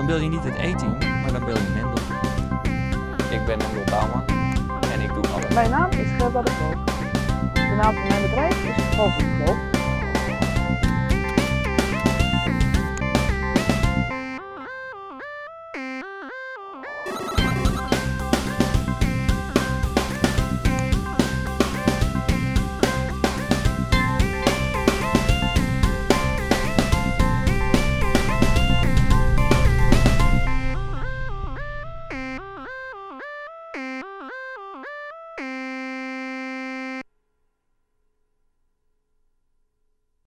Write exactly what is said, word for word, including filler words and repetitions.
Dan bel je niet het E-team, maar dan bel je Mendel. Ik ben Mendel Bouwman en ik doe alles. Mijn naam is Gerda de Vloog. De naam van mijn bedrijf is Vogel de Vloog.